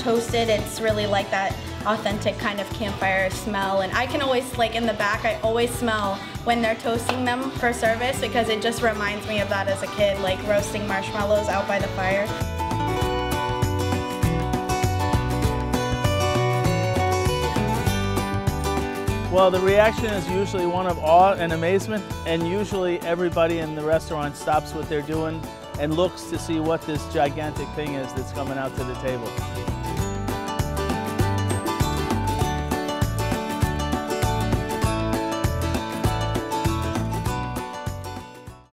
toasted. It's really like that authentic kind of campfire smell. And I can always, like in the back, I always smell when they're toasting them for service because it just reminds me of that as a kid, like roasting marshmallows out by the fire. Well, the reaction is usually one of awe and amazement, and usually everybody in the restaurant stops what they're doing and looks to see what this gigantic thing is that's coming out to the table.